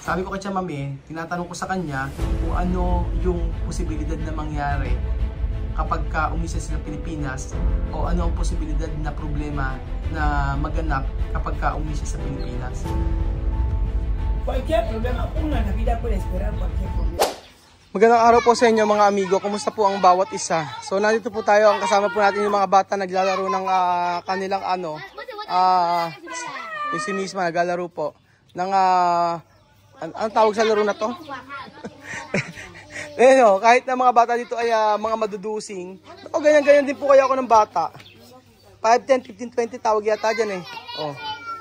Sabi ko kay Tia Mami, tinatanong ko sa kanya kung ano yung posibilidad na mangyari kapag ka umisa sila Pilipinas o ano ang posibilidad na problema na maganap kapag ka umisa sa Pilipinas. Cualquier problema, uno en la vida puede esperar cualquier problema. Magandang araw po sa inyo mga amigo. Kumusta po ang bawat isa? So nandito po tayo, ang kasama po natin yung mga bata naglalaro ng kanilang yung si Misma naglalaro po ng anong tawag sa laro na to? Ayun, kahit na mga bata dito ay mga madudusing. O ganyan-ganyan din po kaya ako ng bata. 5, 10, 15, 20 tawag yata dyan eh. Oh.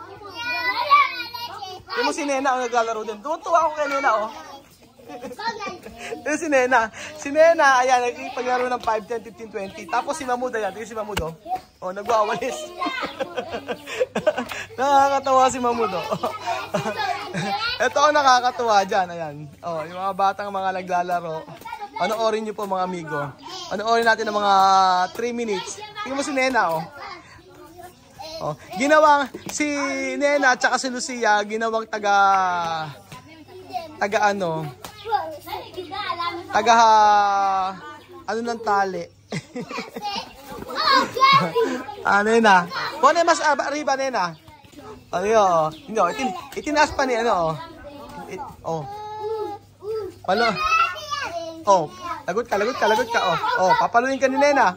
Yung si Nena ang naglalaro din. Tuwa ako kay Nena oh. Yung si Nena. Si Nena, ayan, nagpaglaro ng 5, 10, 15, 20. Tapos si Mahmoud, ayan. Tingnan si Mahmoud oh. Oh, nagwawalis. Nakakatawa si Mahmoud oh. Ito ang nakakatuwa dyan, ayan. Oh, yung mga batang mga naglalaro. Panoorin nyo po mga amigo. Panoorin natin ng mga 3 minutes. Tingnan mo si Nena, oh. Oh, ginawang, si Nena at saka si Lucia, ginawang taga ano ng tali. Nena. Pone mas arriba, Nena. Ano yun? Itinaas pa ni ano, oh. Palo. Oh, lagot ka, oh. Oh, papaluin ka ni Nena.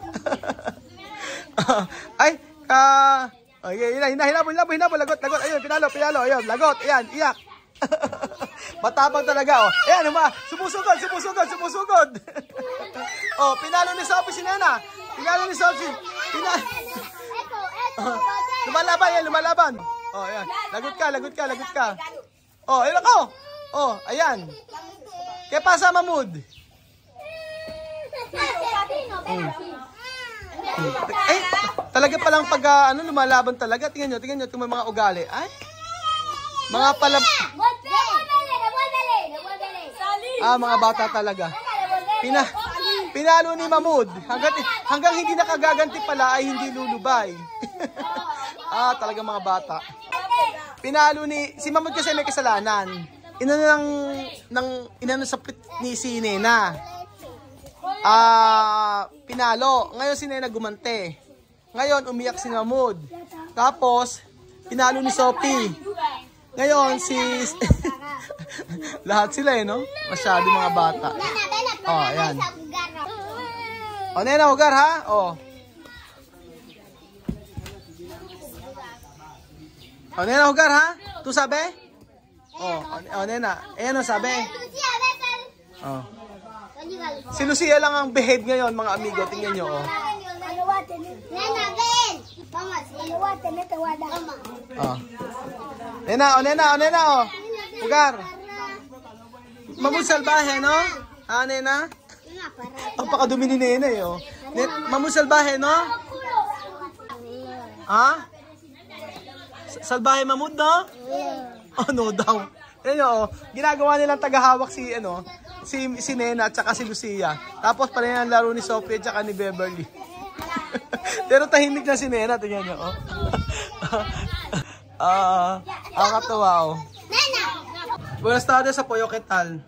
Ay, hinabol, lagot. Ayun, pinalo, ayun, lagot, ayan, iyak. Matapang talaga, oh. Ayan, sumusugod. Oh, pinalo ni Sophie si Nena. Lumalaban. Oh, ayan. Lagot ka. Oh, ayun ako. Oh, ayan. Kaya pasa, Mahmoud. Ay, talaga palang pag lumalaban talaga. Tingnan nyo itong mga ugali. Ay, mga pala... mga bata talaga. Pinalo ni Mahmoud. Hanggang hindi nakagaganti pala ay hindi lulubay. Talaga mga bata. Pinalo si Mahmoud kasi may kasalanan. Inano sa pit ni si Nena. Pinalo. Ngayon si Nena gumante. Ngayon umiyak si Mahmoud. Tapos pinalo ni Sophie. Ngayon si lahat sila no? Masyado mga bata. Oh, ayan. Oh, Nena, hugar ha? Oh. Oh, Nena, hugar ha? Tu sabi? Oh, Nena. Ayan ang sabi. Oh. Si Lucia lang ang behave ngayon, mga amigo. Tingnan nyo, oh. Oh. Nena, oh. Hugar. Mahmoud salbahe, no? Nena? Ang pakadumi ni Nena, eh, oh. Mahmoud salbahe, no? Salbahe Mahmoud, no? Oh, no daw. Yan oh, ginagawa nilang tagahawak si Nena at saka si Lucia. Tapos pala yan ang laro ni Sophie at saka ni Beverly. Pero tahimik na si Nena, tingnan nyo, oh. Ang katawa, oh. Buenas tardes, apoyo, ¿qué tal?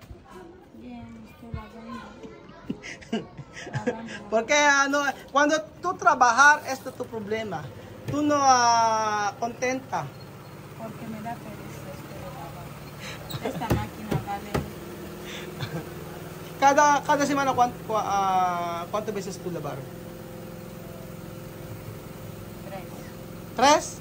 Porque cuando tú trabajar, esto es tu problema. Tú no contenta. Porque me da pereza esta máquina vale. Cada semana ¿cuántas veces tú lavar? 3.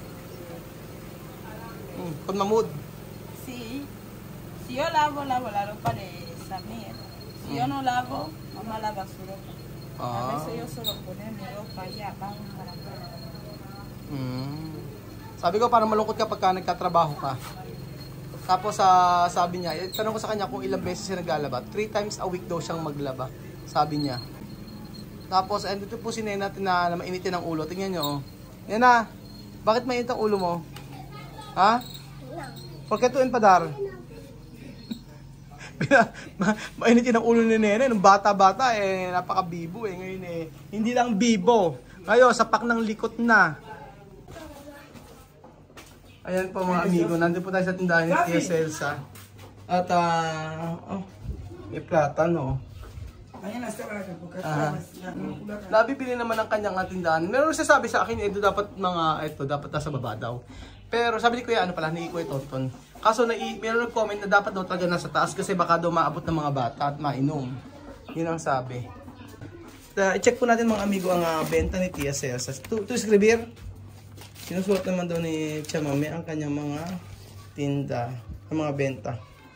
Con Mahmoud. Sí. Si yo lavo la ropa de Samir. Si yo no lavo, mamá lava su ropa. A veces yo solo poner mi ropa allá, vamos para acá. Sabi ko parang malungkot kapag nagtatrabaho ka. Tapos sabi niya, tanong ko sa kanya kung ilang beses siya naglalaba. 3 times a week daw siyang maglaba, sabi niya. Tapos andito po si Nena na mainitin ang ulo. Tingnan niyo, oh. Nena, bakit mainit ang ulo mo? Ha? Porque tu empadar? Mainitin ang ulo ni Nena. Nung bata-bata, napaka-bibo eh. Ngayon hindi lang bibo. Ngayon, sapak ng likot na. Ayan po mga amigo, nandun po tayo sa tindahan ni Tia Celsa. At, may platano. Mañana estaba acá porque Nabibili naman ng kanyang tindahan. Meron sasabi sa akin, ito dapat dapat nasa baba daw. Pero sabi ni Kuya, ano pala, ni Kuya Tonton. Kaso meron nag-comment na dapat daw talaga nasa taas kasi baka daw maabot ng mga bata at mainom. Yun ang sabi. I-check po natin mga amigo ang benta ni Tia Celsa. To escribir, sinusulat naman daw ni Tia Mami ang kanyang mga tinda, ang mga benta.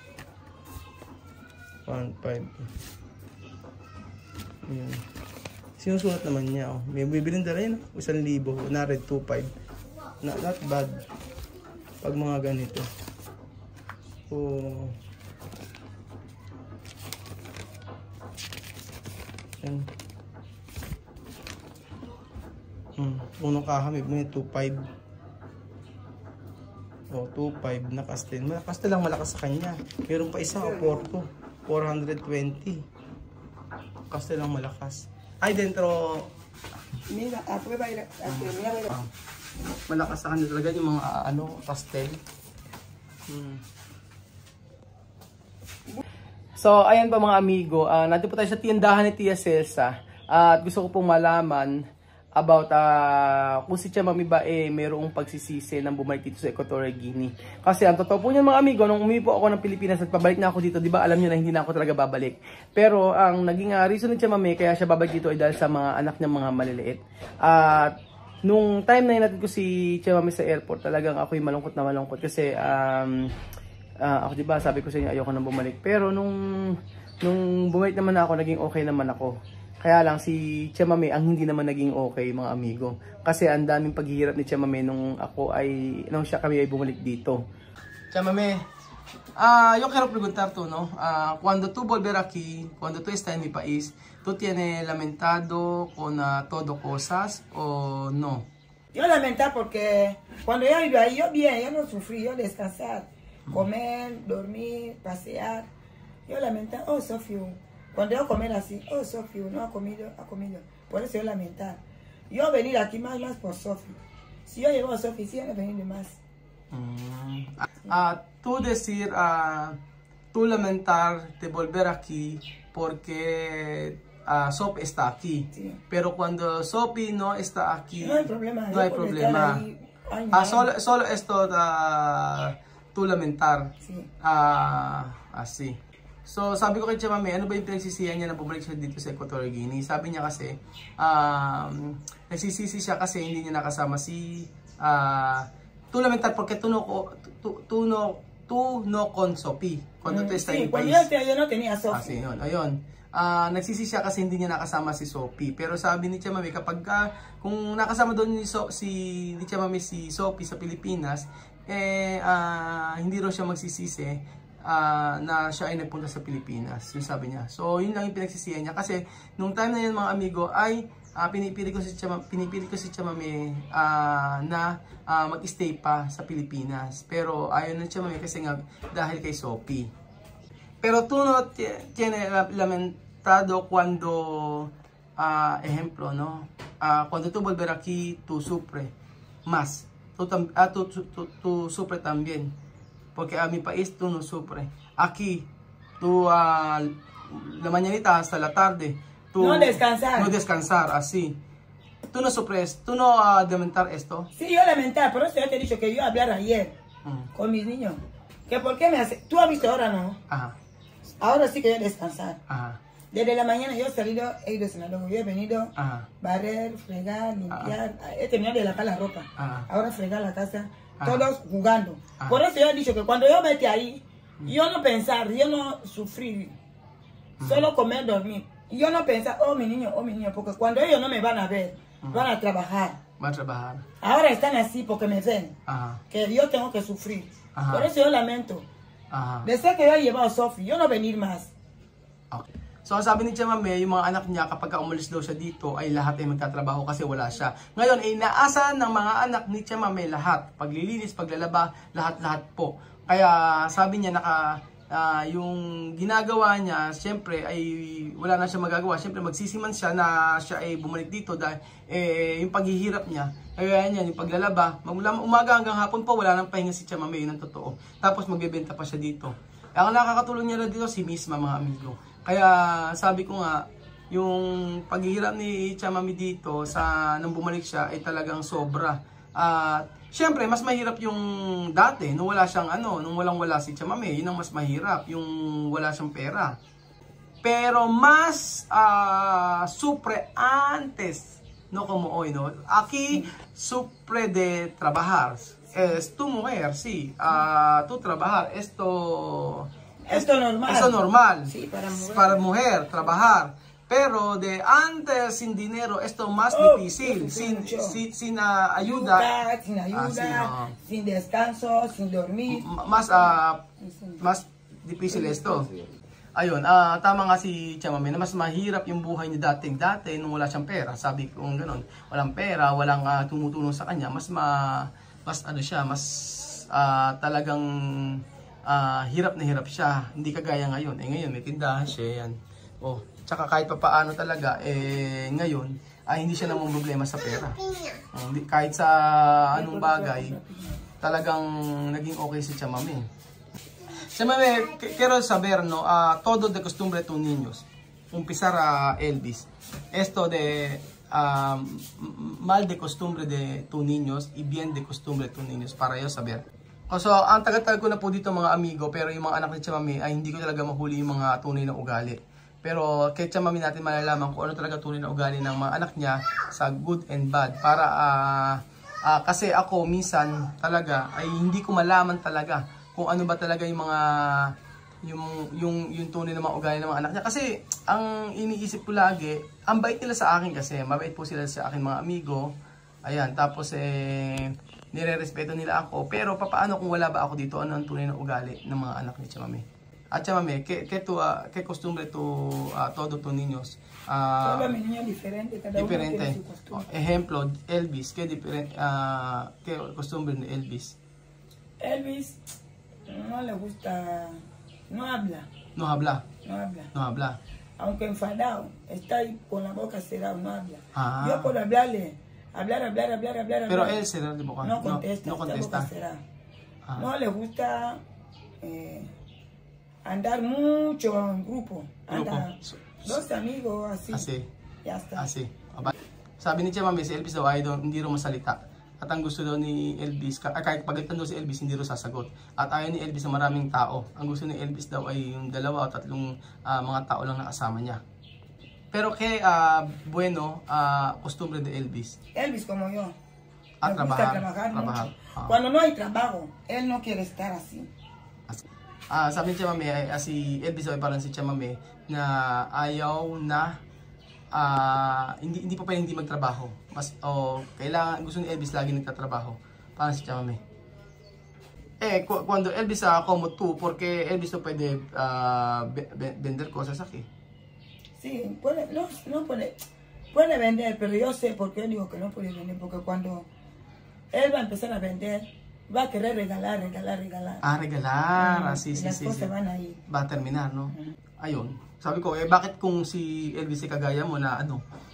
1.5. Ayan. Sinusulat naman niya. Oh. May bibilin na rin. 1,000. Na red 2.5. Not bad. Pag mga ganito. Oh. Ayan. Unong kaha may 2.5. Oh, 2.5 na kastel. Kastel lang malakas sa kanya. Meron pa isa o Porto. 420. Kastel lang malakas. Ay, dentro. Mira, prueba ir a Malakas sa kanila talaga yung mga pastel. So, ayan pa mga amigo. Nandito po tayo sa tindahan ni Tia Celsa. At gusto ko pong malaman about kung si Tia Mami ba mayroong pagsisisi ng bumalik dito sa Equatorial Guinea. Kasi ang totoo po niyan mga amigo, nung umuwi po ako ng Pilipinas at pabalik na ako dito, di ba alam niyo na hindi na ako talaga babalik. Pero ang naging reason ni Tia Mami kaya siya babalik dito ay dahil sa mga anak niya mga maliliit. At nung time na natin ko si Tia Mami sa airport, talagang ako'y malungkot na malungkot kasi ako di ba sabi ko sa inyo ayoko nang bumalik. Pero nung bumalik naman ako, naging okay naman ako. Kaya lang si Tia Mami ang hindi naman naging okay mga amigo. Kasi ang daming paghihirap ni Tia Mami nung kami ay bumalik dito. Tia Mami, yo quiero preguntar tú, ¿no? Cuando tú volver aquí, cuando tú estás en mi país, ¿tú tienes lamentado con todo cosas o no? Yo lamentar porque cuando yo iba ahí, yo bien, yo no sufrí, yo descansar, comer, dormir, pasear. Yo lamentar, oh Sofía. Cuando yo comer así, oh Sofía, no ha comido. Por eso yo lamentar. Yo venir aquí más por Sofía. Si yo llevo a Sofía, sí, no venir más. Tú decir, tú lamentar de volver aquí porque Sophie está aquí. Sí. Pero cuando Sophie no está aquí, no hay problema. No hay problema. Solo esto tú lamentar. Sí. Así. So, sabi ko kay Tia Mami, ano ba yung pinagsisihan niya na bumalik siya dito sa Equatorial Guinea? Sabi niya kasi, nagsisisi siya kasi hindi niya nakasama si tú lamentar porque tú no con Sophie. Cuando tú estás en país. Yo no tenía Sophie. Ayun. Nagsisi siya kasi hindi niya nakasama si Sophie. Pero sabi ni Tia Mami, kapag kung nakasama doon ni Tia Mami si Sophie sa Pilipinas, hindi raw siya magsisisi na siya ay nagpunta sa Pilipinas. Yung sabi niya. So, yun lang yung pinagsisihan niya. Kasi, nung time na yun mga amigo, ay pinipili ko si Tia Mami na mag-stay pa sa Pilipinas. Pero, ayaw na Tia Mami kasi nga dahil kay Sophie. Pero, tú no tienes lamentado cuando, ejemplo, ¿no? Cuando tú volver aquí, tú sufre más. Tú sufre también. Porque a mi país tú no sufres. Aquí, tú la mañanita hasta la tarde. Tú no descansar. No descansar, así. Tú no sufres, tú no lamentar esto. Sí, yo lamentar, por eso yo te he dicho que yo hablar ayer con mis niños. Que por qué me hace. Tú has visto ahora, ¿no? Ajá. Ahora sí que yo descansar. Ajá. Desde la mañana yo he salido, he ido cenando, yo he venido barrer, fregar, limpiar. He terminado de lavar la ropa. Ahora fregar la casa. Todos jugando. Por eso yo he dicho que cuando yo mete ahí, yo no pensar, yo no sufrir, solo comer, dormir. Yo no pensar, oh mi niño, porque cuando ellos no me van a ver, van a trabajar. Van a trabajar. Ahora están así porque me ven, que yo tengo que sufrir. Por eso yo lamento. Desde que yo he llevado a Sophie, yo no venir más. Okay. So, sabi ni Tia Mami, yung mga anak niya kapag umalis daw siya dito ay lahat ay magtatrabaho kasi wala siya. Ngayon, inaasahan ng mga anak ni Tia Mami lahat. Paglilinis, paglalaba, lahat-lahat po. Kaya sabi niya yung ginagawa niya, siyempre ay wala na siya magagawa. Siyempre magsisiman siya na siya ay bumalik dito dahil yung paghihirap niya. Kaya yan, yung paglalaba, umaga hanggang hapon po, wala nang pahinga si Tia Mami, yun ang totoo. Tapos magbebenta pa siya dito. Ang nakakatulong niya rin dito si Misma, mga amigo. Kaya sabi ko nga, yung paghihirap ni Chamami dito nung bumalik siya ay talagang sobra. Siyempre, mas mahirap yung dati, nung wala siyang nung walang-wala si Chamami, yun ang mas mahirap, yung wala siyang pera. Pero mas supre antes, no, como hoy, no. Aquí supre de trabajar. Es tu mujer, sí. Tu trabajar. Esto normal. Esto normal. Sí, para mujer trabajar. Pero de antes sin dinero, esto más difícil, sin ayuda. Sin ayuda, sin descanso, sin dormir. Más difícil esto. Ayun, tama nga si Chamami na mas mahirap yung buhay niya dati nung wala siyang pera. Sabi ko gano'n, walang pera, walang tumutulong sa kanya, mas talagang hirap na hirap siya. Hindi kagaya ngayon. Ngayon may tindahan siya yan. Tsaka kahit papaano talaga, ngayon, hindi siya namang problema sa pera. Kahit sa anong bagay, talagang naging okay si Chamami. Chamami, quiero saber, no, todo de costumbre de tus niños. Empezar a Elvis. Esto de mal de costumbre de tus niños y bien de costumbre de tus niños. Para yo saber. So, ang tagal-tagal ko na po dito mga amigo, pero yung mga anak ni Chamami ay hindi ko talaga mahuli yung mga tunay na ugali. Pero kay Chamami natin malalaman kung ano talaga tunay na ugali ng mga anak niya sa good and bad. Para kasi ako minsan talaga ay hindi ko malaman talaga kung ano ba talaga yung mga yung tunay na mga ugali ng mga anak niya. Kasi ang iniisip ko lagi, ang bait nila sa akin kasi mabait po sila sa akin mga amigo. Ayan, tapos nire-respeto nila ako. Pero papaano kung wala ba ako dito? Ano ang tunay na ugali ng mga anak ni Chamami? At Chamami, ¿qué costumbre todos tus niños? Todos mis niños diferentes, cada uno tiene su costumbre. Ejemplo, Elvis, ¿qué costumbre de Elvis? Elvis no le gusta, no habla. No habla. No habla. No habla. Aunque enfadado, está ahí con la boca cerrada, no habla. Yo puedo hablarle, hablar. Pero él cerrado de boca. No contesta, no contesta. Boca cerrada. No le gusta andar mucho en grupo. Anda dos amigos así. Ya está. Así. Sabi ni Chamami, si Elvis daw ay hindi raw masalita. At ang gusto daw ni Elvis, kahit pagalitan daw si Elvis, hindi raw sasagot. At ayaw ni Elvis na maraming tao. Ang gusto ni Elvis daw ay yung 2 o 3 mga tao lang nakasama niya. Pero bueno, costumbre de Elvis. Elvis como yo. Trabajar. Cuando no hay trabajo, él no quiere estar así. Sabi ni Chamami, si Elvis ay parang si Chamami na ayaw na hindi pa pwedeng hindi magtrabaho. Kailangan, gusto ni Elvis lagi nagtatrabaho. Parang si Chamami. Cuando Elvis como tú, porque Elvis no puede vender cosas aquí. Sí, puede vender, pero yo sé por qué digo que no puede vender, porque cuando él va a empezar a vender, va a querer regalar. Regalar. Sí. Las cosas van a ir. Va a terminar, no? Ayun. Sabi ko, bakit kung si Elvis kagaya mo na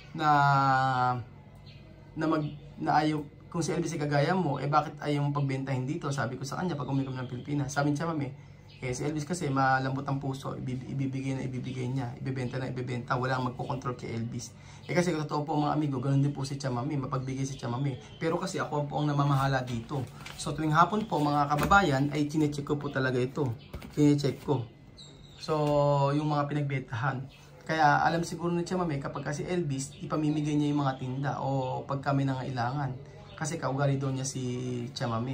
ayaw, kung si Elvis kagaya mo, bakit ayaw mong pagbentahin dito? Sabi ko sa kanya, pag uminom ng Pilipinas. Sabi niya, Mami, si Elvis kasi malambot ang puso, ibibigay niya, ibibenta, walang magkocontrol kay Elvis. Kasi totoo po mga amigo, ganoon din po si Chamami, mapagbigay si Chamami. Pero kasi ako po ang namamahala dito. So tuwing hapon po mga kababayan, ay chinecheck ko po talaga ito. Chinecheck ko. So yung mga pinagbentahan. Kaya alam siguro ni Chamami, kapag kasi Elvis, ipamimigay niya yung mga tinda o pag kami nangailangan. Kasi kaugali doon niya si Chamami.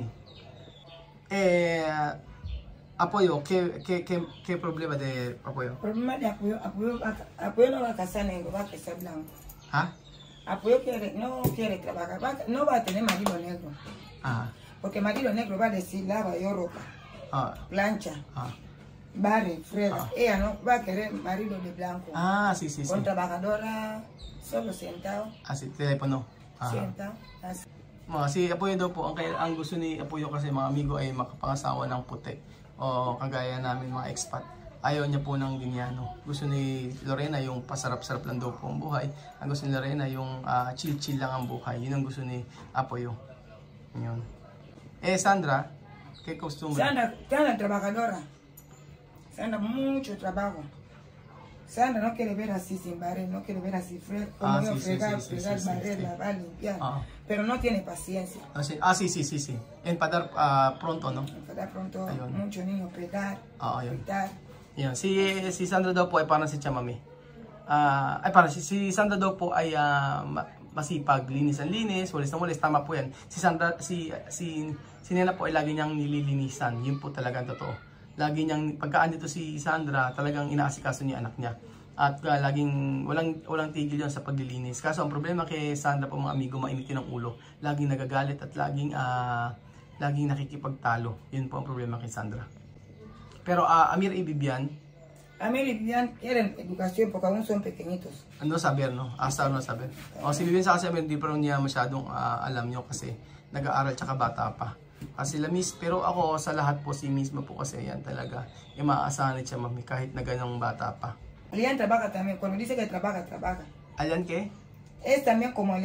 Apoyo, ¿qué problema de apoyo? Problema de apoyo no va a casar negro, va a casar blanco. Apoyo no quiere trabajar, no va a tener marido negro. Porque marido negro va a decir lava yo ropa, plancha, barre, frega. Ella no va a querer marido de blanco. Sí. Con trabajadora, solo sentado. Sí, teléfono. Sentado, así. Si Apoyo daw po, ang gusto ni Apoyo kasi mga amigo ay makapangasawa ng puti. O kagaya namin mga expat. Ayaw niya po ng linyano. Gusto ni Lorena yung pasarap-sarap lang daw po ang buhay. Ang gusto ni Lorena yung chill-chill lang ang buhay. Yun ang gusto ni Apoyo. Yun. Sandra, ¿qué costumbre? Sandra trabajadora. Sandra, mucho trabajo. Sandra no quiere ver así sin barrer, no quiere ver así como yo fregar, barrer, lavar, limpiar. Pero no tiene paciencia. Sí. Empadar pronto, no? Empadar pronto, muchos niños pegar, pegar. Yan. Si Sandra daw po ay parang si Chamami. Si Sandra daw po ay masipag, linis ang linis, walis na walis, tama po yan. Si Sandra, si Nena po ay lagi niyang nililinisan. Yun po talaga ang totoo. Lagi niyang, pagkaan dito si Sandra, talagang inaasikaso niya anak niya. At laging, walang tigil yun sa paglilinis. Kaso ang problema kay Sandra po mga amigo, mainitin ang ulo. Laging nagagalit at laging nakikipagtalo. Yun po ang problema kay Sandra. Pero Amir y Vivian quieren educación porque aún son pequeñitos. Ano sabi, no? Hasta ano sabi? Si Vivian sa kasi hindi pa niya masyadong alam nyo kasi nag-aaral tsaka bata pa. Kasi Miss, pero ako sa lahat po si mismo po kasi yan talaga. Maaasahan siya mami kahit na ganong bata pa. Alian trabaja también. Cuando dice que trabaja. Alian qué? Es también como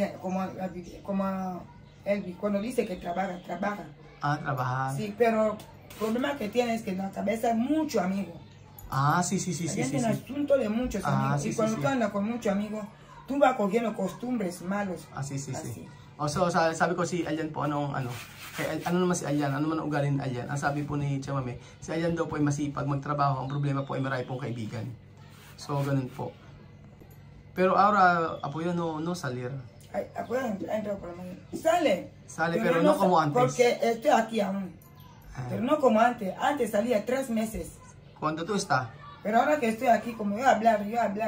Elvi. Cuando dice que trabaja. Trabaja. Sí, pero el problema que tiene es que en la cabeza es mucho amigo. Sí. Tiene un asunto de muchos amigos. Y cuando tú andas con muchos amigos, tú vas cogiendo costumbres malos. Sí. So, sabi ko si Alian po, ano naman si Alian, ano man ugali ni Alian. Ang sabi po ni Chamame, si Alian daw po ay masipag magtrabaho, ang problema po ay marami pong kaibigan. So, ganun po. Pero ahora, apoyo no salir. Apoyo, entra por la mañana. Sale, pero no como antes. Porque estoy aquí aún. Pero no como antes. Antes salía 3 meses. ¿Cuándo tú estás? Pero ahora que estoy aquí, como yo hablar.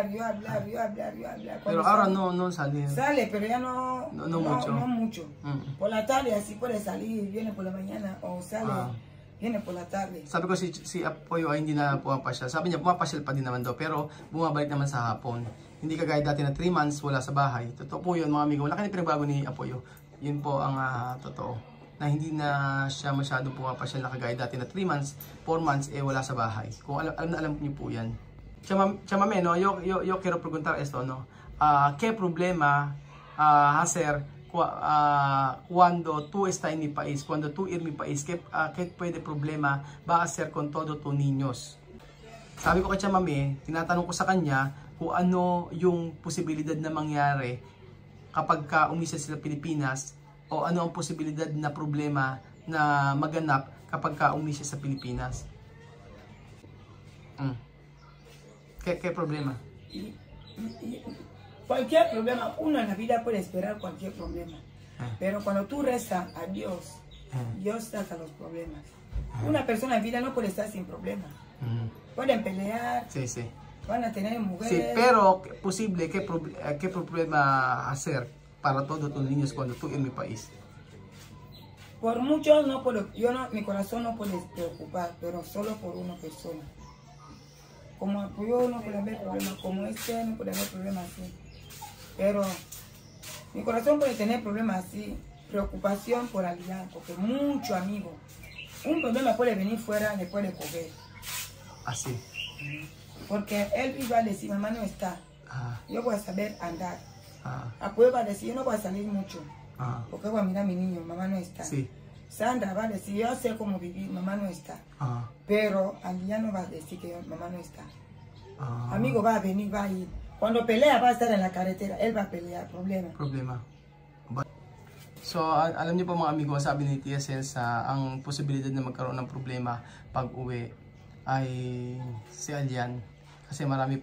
Pero ahora no sale. Sale, pero ya no mucho. Por la tarde así puede salir, viene por la mañana o sale, viene por la tarde. Sabi ko si Apoyo ay hindi na pumapasyal. Sabi niya pumapasyal pa din naman daw, pero bumabalik naman sa hapon. Hindi kagaya dati na 3 months wala sa bahay. Totoo po yun mga amigo. Wala ka na pinagbago ni Apoyo. Yun po ang totoo. Na hindi na siya masyado pumapasyal na kagaya dati na 3 months, 4 months wala sa bahay. Kung alam niyo po yan. Chamame, no, yo quiero preguntar esto, no. ¿Qué problema hacer cuando tú estás en mi país, cuando tú ir mi país? ¿Qué puede problema va a hacer con todos tus niños? Sabi ko kay Chamame, tinatanong ko sa kanya kung ano yung posibilidad na mangyari kapag umisa sila Pilipinas o ano ang posibilidad na problema na maganap kapag umisa sa Pilipinas. ¿Qué problema? Cualquier problema, uno en la vida puede esperar cualquier problema. Pero cuando tú rezas a Dios, Dios saca los problemas. Una persona en vida no puede estar sin problemas. Pueden pelear, van a tener mujeres. Sí, pero posible, ¿qué problema hacer para todos tus niños cuando tú en mi país? Por muchos no puedo, mi corazón no puede preocupar, pero solo por una persona. Como yo no puede haber problemas, como no puede haber problemas así. Pero mi corazón puede tener problemas así, preocupación por alguien, porque mucho amigo. Un problema puede venir fuera, le puede coger. Así. Porque él iba a decir, mamá no está. Yo voy a saber andar. Apoyo va a decir, yo no voy a salir mucho. Porque voy a mirar a mi niño, mamá no está. Sí. Sandra va a decir, yo sé cómo vivir, mamá no está. Pero Aliano va a decir que mamá no está. Amigo va a venir, va a ir. Cuando pelea va a estar en la carretera, él va a pelear, problema. So, alam niyo po mga amigo, sabi ni Tia Cels, ang posibilidad na magkaroon ng problema pag uwi ay si Alian. Kasi marami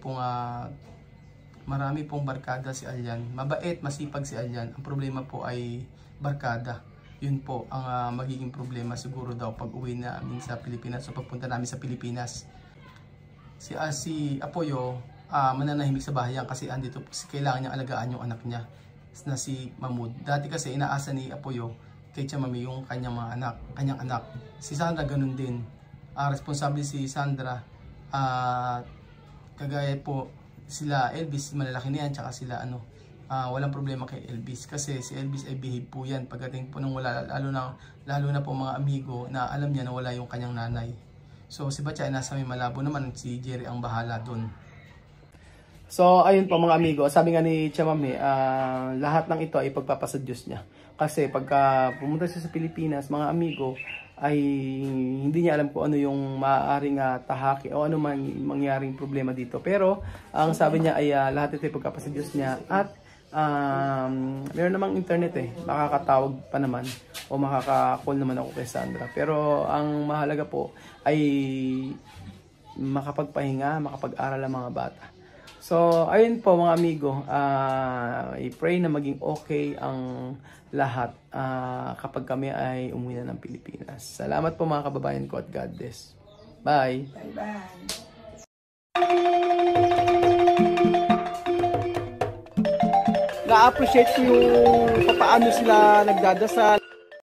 pong barkada si Alian. Mabait, masipag si Alian. Ang problema po ay barkada. Yun po ang magiging problema siguro daw pag uwi namin sa Pilipinas o pagpunta namin sa Pilipinas. Si Apoyo mananahimik sa bahay yan kasi andito kailangan niyang alagaan yung anak niya na si Mahmoud. Dati kasi inaasa ni Apoyo kay Chamame yung kanyang anak. Si Sandra ganun din. Responsable si Sandra. Kagaya po sila Elvis, malalaki na yan, tsaka sila walang problema kay Elvis kasi si Elvis ay behave po yan pagdating po nang wala, lalo na po mga amigo na alam niya na wala yung kanyang nanay. So si Batya ay nasa may Malabo naman, si Jerry ang bahala doon. So ayun po mga amigo, sabi nga ni Chamame, lahat ng ito ay pagpapasa Diyos niya kasi pagka pumunta siya sa Pilipinas mga amigo, ay hindi niya alam kung ano yung maaaring tahaki o ano man mangyaring problema dito. Pero ang sabi niya ay lahat ito ay pagkapasa Diyos niya at meron namang internet makakatawag pa naman o makaka-call naman ako kay Sandra. Pero ang mahalaga po ay makapagpahinga, makapag-aral ang mga bata. So, ayun po mga amigo, i-pray na maging okay ang lahat kapag kami ay umuwi na ng Pilipinas. Salamat po mga kababayan ko at God bless. Bye! Bye-bye! Na-appreciate ko yung paano sila nagdadasal.